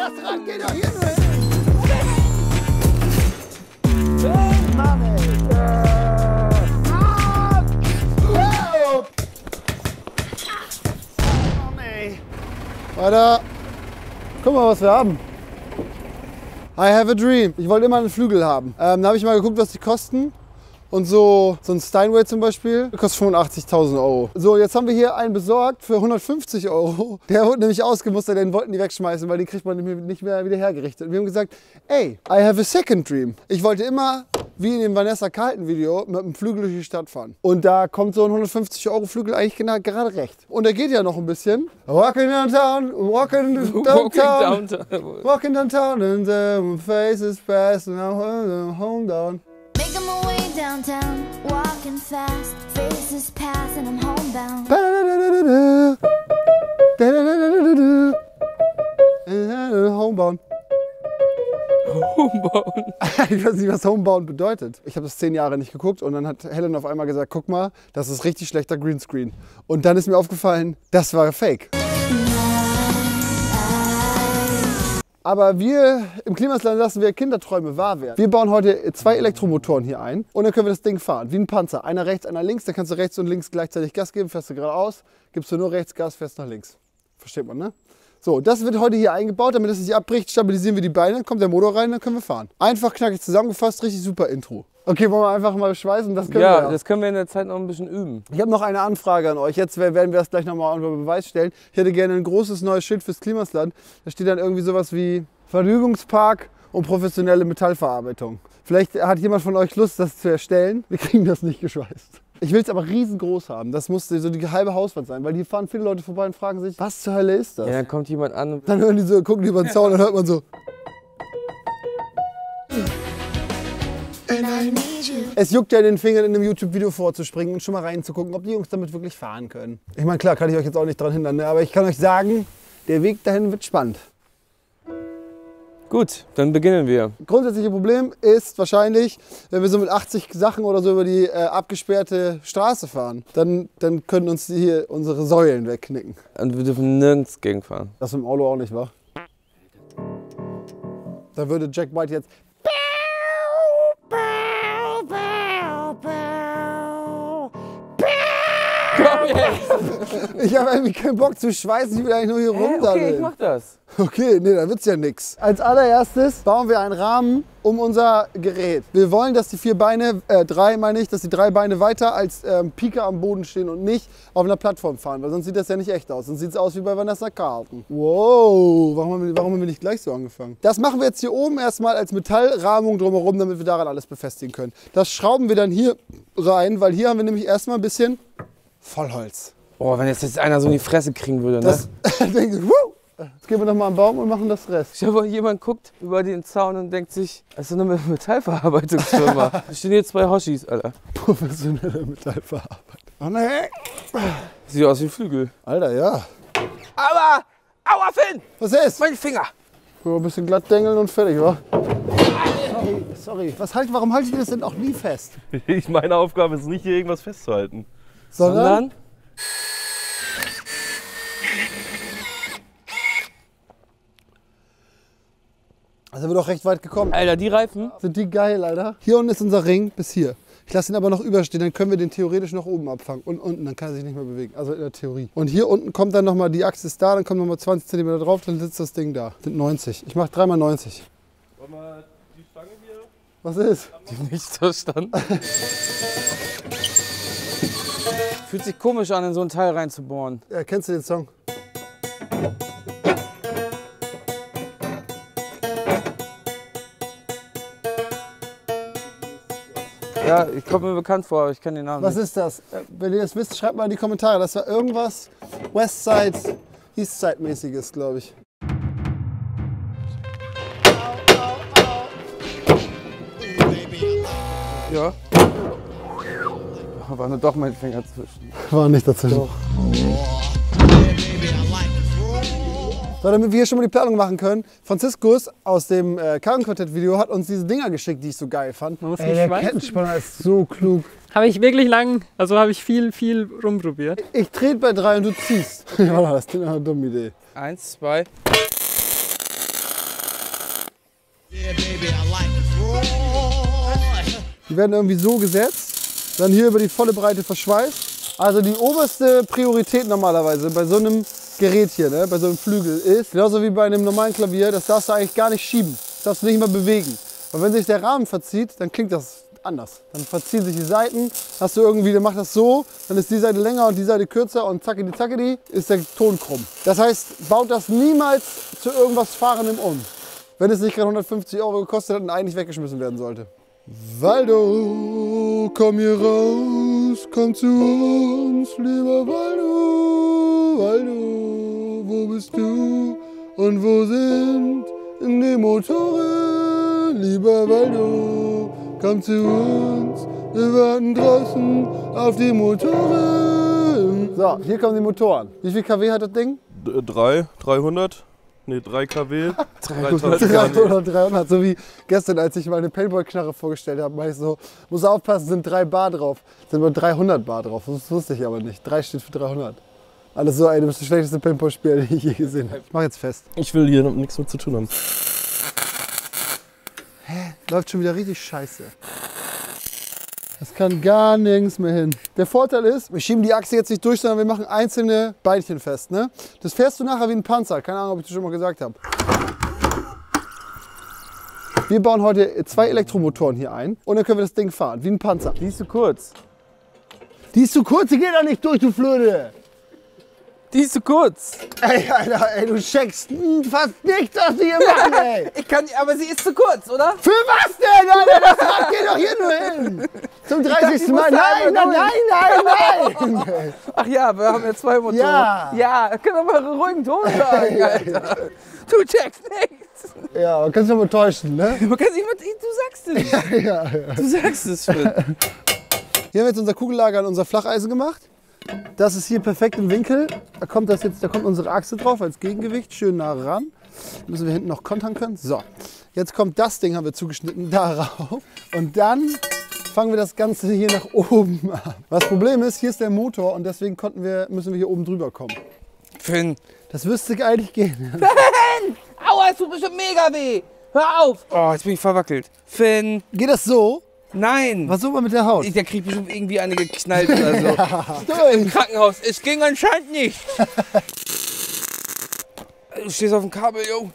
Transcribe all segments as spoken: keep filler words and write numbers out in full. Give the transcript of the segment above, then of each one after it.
das Rad geht doch hier nur hin. Hey, Mann, ey. Ah! Oh! Oh, nee. Weiter. Guck mal, was wir haben. I have a dream. Ich wollte immer einen Flügel haben. Ähm, da habe ich mal geguckt, was die kosten. Und so, so ein Steinway zum Beispiel kostet fünfundachtzigtausend Euro. So, jetzt haben wir hier einen besorgt für hundertfünfzig Euro. Der wurde nämlich ausgemustert, den wollten die wegschmeißen, weil den kriegt man nicht mehr wieder hergerichtet. Und wir haben gesagt, ey, I have a second dream. Ich wollte immer, wie in dem Vanessa Carlton Video, mit einem Flügel durch die Stadt fahren. Und da kommt so ein hundertfünfzig Euro Flügel eigentlich genau, gerade recht. Und der geht ja noch ein bisschen. Walking downtown, walking downtown, walking downtown, and the faces pass, and I'm home down. Making my way downtown, walking fast, faces pass and I'm homebound. Homebound. Homebound. Ich weiß nicht, was Homebound bedeutet. Ich habe das zehn Jahre nicht geguckt und dann hat Helen auf einmal gesagt, guck mal, das ist richtig schlechter Greenscreen. Und dann ist mir aufgefallen, das war Fake. Aber wir im Klimasland lassen wir Kinderträume wahr werden. Wir bauen heute zwei Elektromotoren hier ein und dann können wir das Ding fahren, wie ein Panzer. Einer rechts, einer links, dann kannst du rechts und links gleichzeitig Gas geben, fährst du geradeaus, gibst du nur rechts Gas, fährst nach links. Versteht man, ne? So, das wird heute hier eingebaut, damit es nicht abbricht, stabilisieren wir die Beine, dann kommt der Motor rein, dann können wir fahren. Einfach knackig zusammengefasst, richtig super Intro. Okay, wollen wir einfach mal schweißen? Das können ja, wir ja, das können wir in der Zeit noch ein bisschen üben. Ich habe noch eine Anfrage an euch. Jetzt werden wir das gleich nochmal unter Beweis stellen. Ich hätte gerne ein großes neues Schild fürs Klimasland. Da steht dann irgendwie sowas wie Vergnügungspark und professionelle Metallverarbeitung. Vielleicht hat jemand von euch Lust, das zu erstellen. Wir kriegen das nicht geschweißt. Ich will es aber riesengroß haben. Das muss so die halbe Hauswand sein, weil hier fahren viele Leute vorbei und fragen sich, was zur Hölle ist das? Ja, dann kommt jemand an. Dann hören die so, gucken die über den Zaun und dann hört man so. Es juckt ja in den Fingern, in einem YouTube-Video vorzuspringen und schon mal reinzugucken, ob die Jungs damit wirklich fahren können. Ich meine, klar, kann ich euch jetzt auch nicht dran hindern, ne? Aber ich kann euch sagen, der Weg dahin wird spannend. Gut, dann beginnen wir. Grundsätzliche Problem ist wahrscheinlich, wenn wir so mit achtzig Sachen oder so über die äh, abgesperrte Straße fahren, dann, dann können uns hier unsere Säulen wegknicken. Und wir dürfen nirgends gegenfahren. Das im Auto auch nicht, wa? Da würde Jack White jetzt... Komm jetzt! Ich habe irgendwie keinen Bock zu schweißen, ich will eigentlich nur hier Hä? rum. Okay, ich mach das. Okay, nee, da wird's ja nix. Als allererstes bauen wir einen Rahmen um unser Gerät. Wir wollen, dass die vier Beine, äh, drei meine ich, dass die drei Beine weiter als ähm, Pika am Boden stehen und nicht auf einer Plattform fahren, weil sonst sieht das ja nicht echt aus. Sonst sieht es aus wie bei Vanessa Carlton. Wow, warum haben, wir, warum haben wir nicht gleich so angefangen? Das machen wir jetzt hier oben erstmal als Metallrahmung drumherum, damit wir daran alles befestigen können. Das schrauben wir dann hier rein, weil hier haben wir nämlich erstmal ein bisschen Vollholz. Boah, wenn jetzt, jetzt einer so in die Fresse kriegen würde, ne? Das, denkt, wuh, jetzt gehen wir noch mal am Baum und machen das Rest. Ich habe jemand guckt über den Zaun und denkt sich, das ist eine Metallverarbeitungsfirma. Da stehen hier zwei Hoshis, Alter. Professionelle Metallverarbeitung. Oh ne. Sieht aus wie ein Flügel. Alter, ja. Aber, aua Finn! Was ist? Mein Finger! So, ein bisschen glatt dengeln und fertig, wa? Sorry, sorry. Was halt, warum haltet ihr das denn auch nie fest? Ich, meine Aufgabe ist nicht, hier irgendwas festzuhalten. Sondern? Sondern Also sind wir doch recht weit gekommen. Alter, die Reifen. Sind die geil, Alter? Hier unten ist unser Ring bis hier. Ich lasse ihn aber noch überstehen, dann können wir den theoretisch noch oben abfangen. Und unten, dann kann er sich nicht mehr bewegen. Also in der Theorie. Und hier unten kommt dann nochmal, die Achse ist da, dann kommt nochmal zwanzig Zentimeter drauf, dann sitzt das Ding da. Das sind neunzig. Ich mache drei mal neunzig. Wollen wir die Stange hier? Was ist? Nicht verstanden. Fühlt sich komisch an, in so ein Teil reinzubohren. Ja, kennst du den Song? Ja, ich komme mir bekannt vor, aber ich kenne den Namen Was nicht. ist das? Wenn ihr das wisst, schreibt mal in die Kommentare. Das war irgendwas Westside, Eastside-mäßiges, glaube ich. Ja. War nur doch mein Finger zwischen. War nicht dazwischen. Doch. So, damit wir hier schon mal die Planung machen können, Franziskus aus dem äh, Karrenquartett-Video hat uns diese Dinger geschickt, die ich so geil fand. Man muss Ey, nicht der schweißen. Kettenspanner ist so klug. Habe ich wirklich lang, also habe ich viel, viel rumprobiert. Ich trete bei drei und du ziehst. Ja, das ist eine dumme Idee. Eins, zwei. Die werden irgendwie so gesetzt, dann hier über die volle Breite verschweißt. Also die oberste Priorität normalerweise bei so einem Gerät hier, ne, bei so einem Flügel ist, genauso wie bei einem normalen Klavier, das darfst du eigentlich gar nicht schieben. Das darfst du nicht mal bewegen. Und wenn sich der Rahmen verzieht, dann klingt das anders. Dann verziehen sich die Seiten, hast du irgendwie, der macht das so, dann ist die Seite länger und die Seite kürzer und zackidi zackidi ist der Ton krumm. Das heißt, baut das niemals zu irgendwas Fahrendem um. Wenn es nicht gerade hundertfünfzig Euro gekostet hat und eigentlich weggeschmissen werden sollte. Waldo, komm hier raus, komm zu uns, lieber Waldo, Waldo, wo bist du und wo sind die Motoren, lieber Waldo, komm zu uns, wir warten draußen auf die Motoren. So, hier kommen die Motoren. Wie viel K W hat das Ding? D drei, dreihundert. Ne, drei K W. dreihundert, dreihundert, so wie gestern, als ich meine Paintball-Knarre vorgestellt habe, war ich so, muss aufpassen, sind drei Bar drauf. Sind nur dreihundert Bar drauf, das wusste ich aber nicht. drei steht für dreihundert. Alles so, ey, du bist das schlechteste Paintball-Spieler, den ich je gesehen habe. Ich mach jetzt fest. Ich will hier nichts mit zu tun haben. Hä? Läuft schon wieder richtig scheiße. Das kann gar nirgends mehr hin. Der Vorteil ist, wir schieben die Achse jetzt nicht durch, sondern wir machen einzelne Beinchen fest. Ne? Das fährst du nachher wie ein Panzer. Keine Ahnung, ob ich das schon mal gesagt habe. Wir bauen heute zwei Elektromotoren hier ein und dann können wir das Ding fahren, wie ein Panzer. Die ist zu kurz. Die ist zu kurz, die geht doch nicht durch, du Flöte. Die ist zu kurz. Ey, Alter, ey, du checkst fast nichts, was wir hier machen, ey. Ich kann, aber sie ist zu kurz, oder? Für was denn, Alter? Das Rad geht doch hier nur hin. Zum dreißigsten Mal. Nein, nein, nein, nein, nein. Ach ja, wir haben ja zwei Motoren. Ja. Ja, können wir mal einen ruhigen Ton sagen, Alter. Du checkst nichts. Ja, man kann sich doch mal täuschen, ne? Man kann sich mal, du sagst es. Ja, ja. Du sagst es, Finn. Hier haben wir jetzt unser Kugellager an unser Flacheisen gemacht. Das ist hier perfekt im Winkel. Da kommt, das jetzt, da kommt unsere Achse drauf als Gegengewicht, schön nah ran. Da müssen wir hinten noch kontern können. So, jetzt kommt das Ding, haben wir zugeschnitten, darauf. Und dann fangen wir das Ganze hier nach oben an. Das Problem ist, hier ist der Motor und deswegen konnten wir, müssen wir hier oben drüber kommen. Finn. Das müsste eigentlich gehen. Finn! Aua, es tut bestimmt mega weh. Hör auf. Oh, jetzt bin ich verwackelt. Finn. Geht das so? Nein. Was soll man mit der Haut? Der kriegt bestimmt irgendwie eine geknallt oder so. Ja. Im Krankenhaus. Es ging anscheinend nicht. Du stehst auf dem Kabel, yo.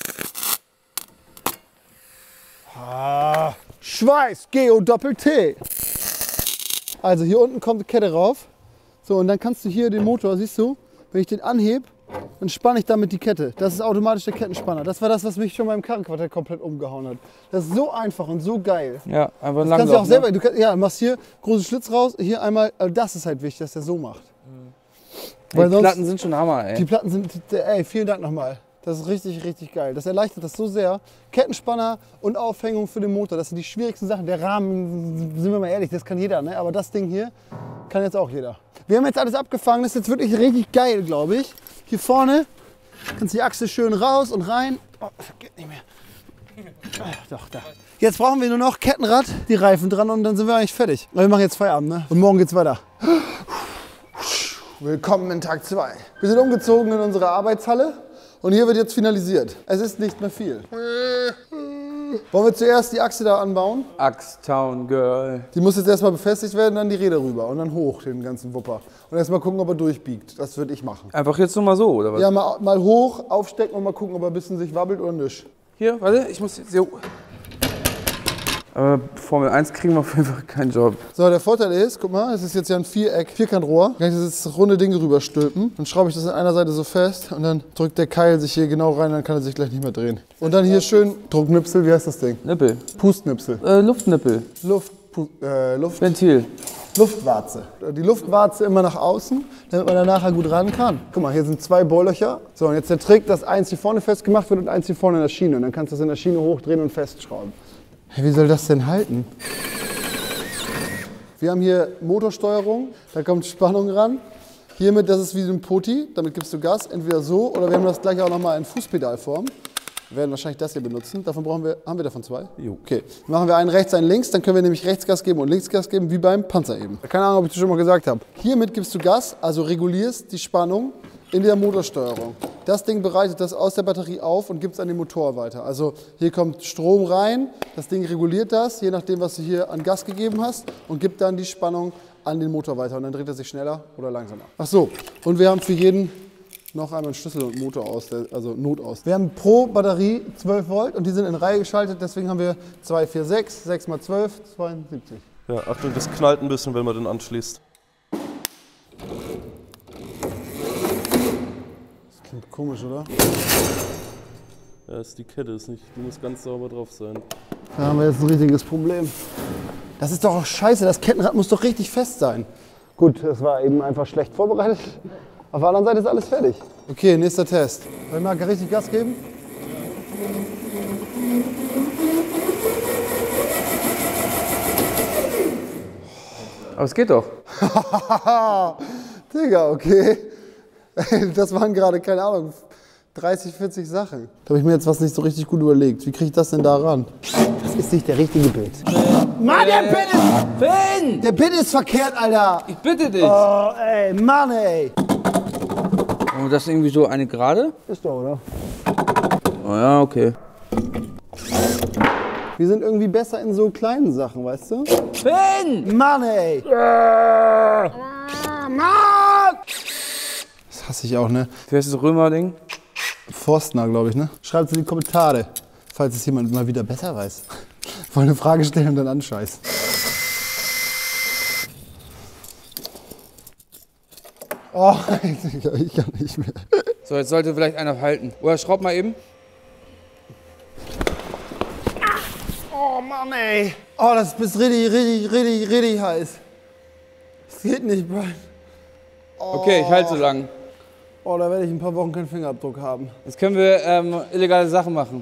Ah, Schweiß, G O Doppel-T. Also hier unten kommt die Kette rauf. So, und dann kannst du hier den Motor, siehst du, wenn ich den anhebe, dann spanne ich damit die Kette. Das ist automatisch der Kettenspanner. Das war das, was mich schon beim Karrenquartett komplett umgehauen hat. Das ist so einfach und so geil. Ja, einfach Das lang. kannst du auch selber, du kannst, ja, machst hier großen Schlitz raus, hier einmal, also das ist halt wichtig, dass der so macht. Die Weil sonst- Platten sind schon Hammer, ey. Die Platten sind, ey, vielen Dank nochmal. Das ist richtig, richtig geil. Das erleichtert das so sehr. Kettenspanner und Aufhängung für den Motor, das sind die schwierigsten Sachen. Der Rahmen, sind wir mal ehrlich, das kann jeder, ne? Aber das Ding hier kann jetzt auch jeder. Wir haben jetzt alles abgefangen, das ist jetzt wirklich richtig geil, glaube ich. Hier vorne kannst du die Achse schön raus und rein. Oh, das geht nicht mehr. Ah, doch, da. Jetzt brauchen wir nur noch Kettenrad, die Reifen dran und dann sind wir eigentlich fertig. Wir machen jetzt Feierabend, ne? Und morgen geht's weiter. Willkommen in Tag zwei. Wir sind umgezogen in unsere Arbeitshalle und hier wird jetzt finalisiert. Es ist nicht mehr viel. Wollen wir zuerst die Achse da anbauen? Axtown Girl. Die muss jetzt erstmal befestigt werden, dann die Räder rüber und dann hoch den ganzen Wupper. Und erstmal gucken, ob er durchbiegt. Das würde ich machen. Einfach jetzt nur mal so, oder was? Ja, mal, mal hoch, aufstecken und mal gucken, ob er ein bisschen sich wabbelt oder nicht. Hier, warte, ich muss jetzt so. Aber Formel eins kriegen wir auf jeden Fall keinen Job. So, der Vorteil ist, guck mal, es ist jetzt ja ein Viereck, Vierkantrohr. Dann kann ich das jetzt runde Ding rüberstülpen. Dann schraube ich das an einer Seite so fest und dann drückt der Keil sich hier genau rein, dann kann er sich gleich nicht mehr drehen. Und dann hier schön Drucknipsel, wie heißt das Ding? Nippel. Pustnipsel. Äh, Luftnippel. Luft, Pu- äh, Luft, Ventil. Luftwarze. Die Luftwarze immer nach außen, damit man da nachher gut ran kann. Guck mal, hier sind zwei Bohrlöcher. So, und jetzt der Trick, dass eins hier vorne festgemacht wird und eins hier vorne in der Schiene. Und dann kannst du das in der Schiene hochdrehen und festschrauben. Hey, wie soll das denn halten? Wir haben hier Motorsteuerung, da kommt Spannung ran. Hiermit, das ist wie so ein Poti, damit gibst du Gas, entweder so oder wir haben das gleich auch nochmal in Fußpedalform. Wir werden wahrscheinlich das hier benutzen. Davon brauchen wir, haben wir davon zwei? Jo. Okay, dann machen wir einen rechts, einen links, dann können wir nämlich rechts Gas geben und links Gas geben, wie beim Panzer eben. Keine Ahnung, ob ich das schon mal gesagt habe. Hiermit gibst du Gas, also regulierst die Spannung in der Motorsteuerung. Das Ding bereitet das aus der Batterie auf und gibt es an den Motor weiter. Also hier kommt Strom rein, das Ding reguliert das, je nachdem, was du hier an Gas gegeben hast und gibt dann die Spannung an den Motor weiter und dann dreht er sich schneller oder langsamer. Ach so, und wir haben für jeden noch einmal einen Schlüssel und Motor aus, also Notaus. Wir haben pro Batterie zwölf Volt und die sind in Reihe geschaltet, deswegen haben wir zwei, vier, sechs, sechs mal zwölf, zweiundsiebzig. Ja, Achtung, das knallt ein bisschen, wenn man den anschließt. Das klingt komisch, oder? Ja, ist die Kette, ist nicht, die muss ganz sauber drauf sein. Da haben wir jetzt ein richtiges Problem. Das ist doch auch scheiße, das Kettenrad muss doch richtig fest sein. Gut, das war eben einfach schlecht vorbereitet. Auf der anderen Seite ist alles fertig. Okay, nächster Test. Wollen wir mal richtig Gas geben? Aber es geht doch. Digga, okay. Das waren gerade, keine Ahnung, dreißig, vierzig Sachen. Da habe ich mir jetzt was nicht so richtig gut überlegt. Wie kriege ich das denn da ran? Das ist nicht der richtige Bild. Mann, der Bild ist... Finn! Der Bild ist verkehrt, Alter. Ich bitte dich. Oh, ey, Mann, ey. Und das ist irgendwie so eine gerade? Ist doch, oder? Oh ja, okay. Wir sind irgendwie besser in so kleinen Sachen, weißt du? Finn! Mann, ey. Ah, Mann! Das hasse ich auch, ne? Wie heißt das Römer-Ding? Forstner, glaube ich, ne? Schreibt es in die Kommentare, falls es jemand mal wieder besser weiß. Wollen eine Frage stellen und dann anscheißen. Oh, ich kann nicht mehr. So, jetzt sollte vielleicht einer halten. Oder schraub mal eben. Oh Mann, ey. Oh, das ist richtig, richtig, richtig, richtig heiß. Das geht nicht, Brian. Oh. Okay, ich halte so lang. Oh, da werde ich ein paar Wochen keinen Fingerabdruck haben. Jetzt können wir ähm, illegale Sachen machen.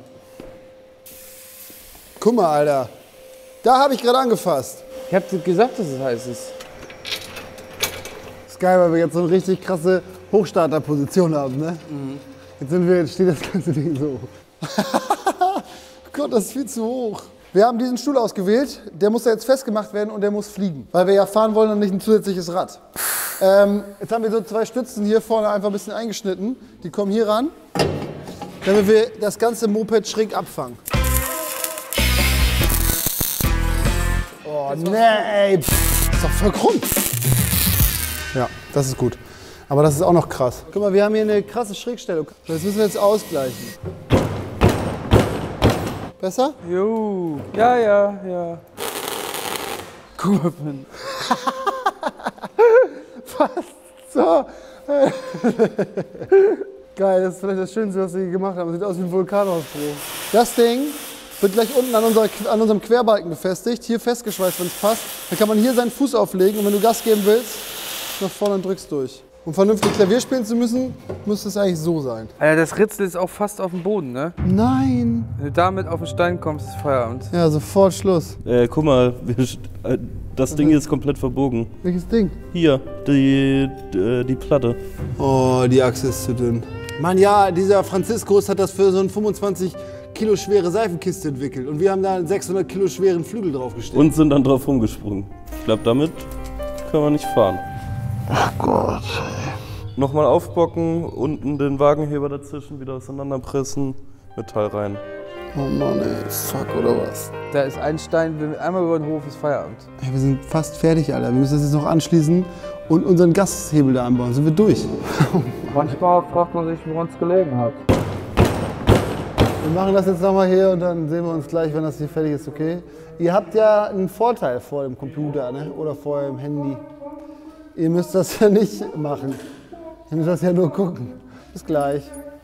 Guck mal, Alter. Da habe ich gerade angefasst. Ich hab dir gesagt, dass es heiß ist. Ist geil, weil wir jetzt so eine richtig krasse Hochstarterposition haben, ne? Mhm. Jetzt sind wir, jetzt steht das ganze Ding so. Gott, das ist viel zu hoch. Wir haben diesen Stuhl ausgewählt, der muss ja jetzt festgemacht werden und der muss fliegen. Weil wir ja fahren wollen und nicht ein zusätzliches Rad. Ähm, jetzt haben wir so zwei Stützen hier vorne einfach ein bisschen eingeschnitten. Die kommen hier ran, damit wir das ganze Moped schräg abfangen. Oh, ne, ey. Das ist doch voll krumm. Ja, das ist gut. Aber das ist auch noch krass. Guck mal, wir haben hier eine krasse Schrägstellung. Das müssen wir jetzt ausgleichen. Besser? Jo. Ja, ja, ja. Guck mal, Finn. Fast so. Geil, das ist vielleicht das Schönste, was wir hier gemacht haben. Sieht aus wie ein Vulkanausbruch. Das Ding wird gleich unten an, unserer, an unserem Querbalken befestigt. Hier festgeschweißt, wenn es passt. Dann kann man hier seinen Fuß auflegen und wenn du Gas geben willst, nach vorne und drückst durch. Um vernünftig Klavier spielen zu müssen, müsste es eigentlich so sein. Alter, das Ritzel ist auch fast auf dem Boden, ne? Nein. Wenn du damit auf den Stein kommst, ist Feierabend. Ja, sofort Schluss. Äh, guck mal, wir, äh, das Ding hier ist komplett verbogen. Welches Ding? Hier, die, die, die Platte. Oh, die Achse ist zu dünn. Mann, ja, dieser Franziskus hat das für so eine fünfundzwanzig Kilo schwere Seifenkiste entwickelt. Und wir haben da einen sechshundert Kilo schweren Flügel draufgestellt. Und sind dann drauf rumgesprungen. Ich glaube, damit können wir nicht fahren. Ach Gott. Nochmal aufbocken, unten den Wagenheber dazwischen wieder auseinanderpressen, Metall rein. Oh Mann, ey, fuck oder was? Da ist ein Stein, wenn wir einmal über den Hof ist Feierabend. Ey, wir sind fast fertig, Alter. Wir müssen das jetzt noch anschließen und unseren Gashebel da anbauen. Sind wir durch? Manchmal fragt man sich, woran es gelegen hat. Wir machen das jetzt nochmal hier und dann sehen wir uns gleich, wenn das hier fertig ist, okay? Ihr habt ja einen Vorteil vor dem Computer, ne? Oder vor dem Handy. Ihr müsst das ja nicht machen. Ihr müsst das ja nur gucken. Bis gleich.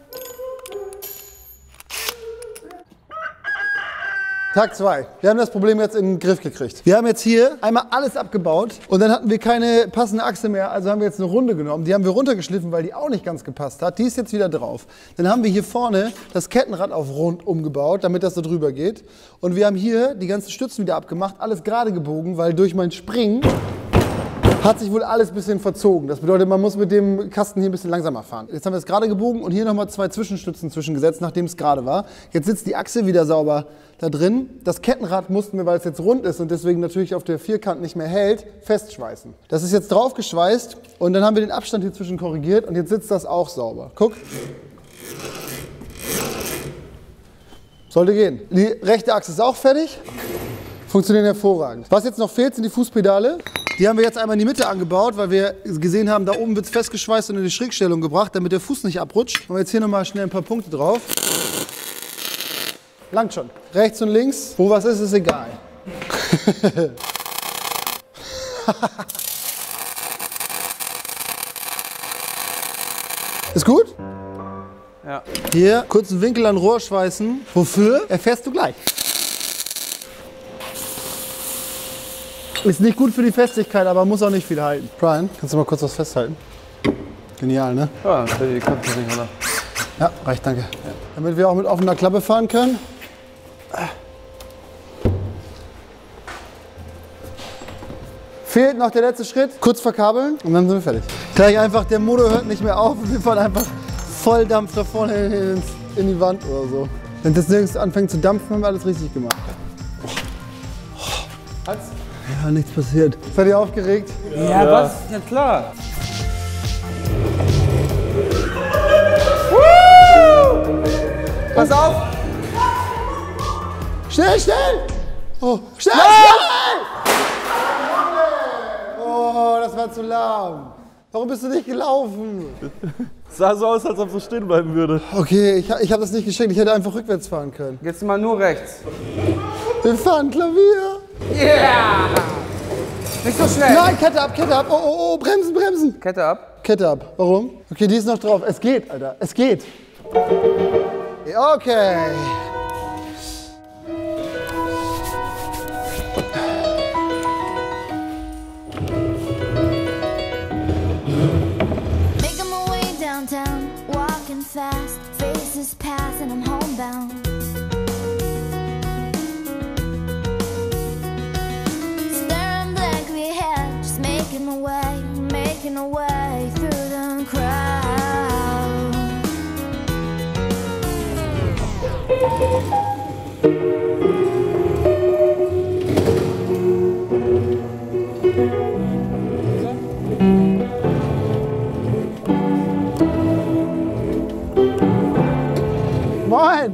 Tag zwei. Wir haben das Problem jetzt in den Griff gekriegt. Wir haben jetzt hier einmal alles abgebaut und dann hatten wir keine passende Achse mehr. Also haben wir jetzt eine Runde genommen. Die haben wir runtergeschliffen, weil die auch nicht ganz gepasst hat. Die ist jetzt wieder drauf. Dann haben wir hier vorne das Kettenrad auf rund umgebaut, damit das da drüber geht. Und wir haben hier die ganzen Stützen wieder abgemacht, alles gerade gebogen, weil durch mein Springen Hat sich wohl alles ein bisschen verzogen. Das bedeutet, man muss mit dem Kasten hier ein bisschen langsamer fahren. Jetzt haben wir es gerade gebogen und hier nochmal zwei Zwischenstützen zwischengesetzt, nachdem es gerade war. Jetzt sitzt die Achse wieder sauber da drin. Das Kettenrad mussten wir, weil es jetzt rund ist und deswegen natürlich auf der Vierkant nicht mehr hält, festschweißen. Das ist jetzt drauf geschweißt und dann haben wir den Abstand hier zwischen korrigiert und jetzt sitzt das auch sauber. Guck. Sollte gehen. Die rechte Achse ist auch fertig. Funktionieren hervorragend. Was jetzt noch fehlt, sind die Fußpedale. Die haben wir jetzt einmal in die Mitte angebaut, weil wir gesehen haben, da oben wird es festgeschweißt und in die Schrägstellung gebracht, damit der Fuß nicht abrutscht. Machen wir jetzt hier nochmal schnell ein paar Punkte drauf. Langt schon. Rechts und links. Wo was ist, ist egal. Ist gut? Ja. Hier, kurzen Winkel an Rohr schweißen. Wofür? Erfährst du gleich. Ist nicht gut für die Festigkeit, aber muss auch nicht viel halten. Brian, kannst du mal kurz was festhalten? Genial, ne? Ja, die kommt nicht, oder? Ja, reicht, danke. Ja. Damit wir auch mit offener Klappe fahren können. Fehlt noch der letzte Schritt. Kurz verkabeln und dann sind wir fertig. Gleich einfach, der Motor hört nicht mehr auf und wir fahren einfach Volldampf da vorne in, in die Wand oder so. Wenn das nirgends anfängt zu dampfen, haben wir alles richtig gemacht. Hat's? Ja, nichts passiert. Seid ihr aufgeregt? Ja, ja. Was? Ja klar. Pass auf! Schnell, schnell! Oh, schnell, schnell! Oh, das war zu lahm. Warum bist du nicht gelaufen? Sah so aus, als ob es stehen bleiben würde. Okay, ich, ich habe das nicht geschickt. Ich hätte einfach rückwärts fahren können. Jetzt mal nur rechts. Wir fahren Klavier. Yeah! Nicht so schnell. Nein, Kette ab, Kette ab. Oh, oh, oh, bremsen, bremsen. Kette ab. Kette ab. Warum? Okay, die ist noch drauf. Es geht, Alter. Es geht. Okay. Making my way downtown, walking fast, faces pass and I'm homebound. Staring blankly ahead, just making my way, making my way through the crowd. Moin!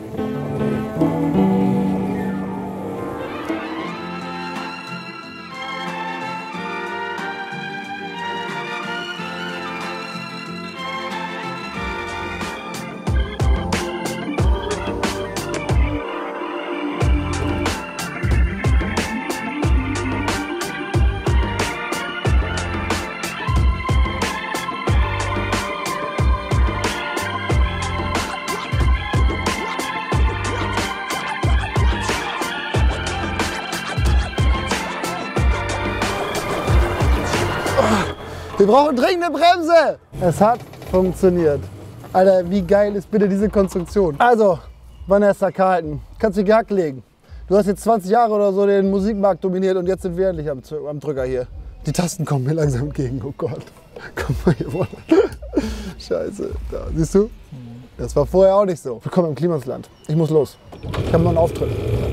Wir brauchen dringend eine Bremse. Es hat funktioniert. Alter, wie geil ist bitte diese Konstruktion? Also, Vanessa Carlton, kannst du die Hack legen. Du hast jetzt zwanzig Jahre oder so den Musikmarkt dominiert und jetzt sind wir endlich am, am Drücker hier. Die Tasten kommen mir langsam entgegen, oh Gott. Komm mal hier runter. Scheiße, da, siehst du? Das war vorher auch nicht so. Willkommen im Klimasland. Ich muss los. Ich habe noch einen Auftritt.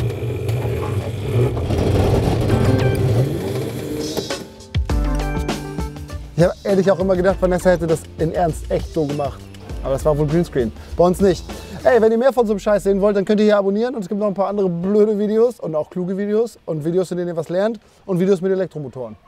Ich habe ehrlich auch immer gedacht, Vanessa hätte das in Ernst echt so gemacht. Aber das war wohl Greenscreen. Bei uns nicht. Ey, wenn ihr mehr von so einem Scheiß sehen wollt, dann könnt ihr hier abonnieren. Und es gibt noch ein paar andere blöde Videos und auch kluge Videos und Videos, in denen ihr was lernt und Videos mit Elektromotoren.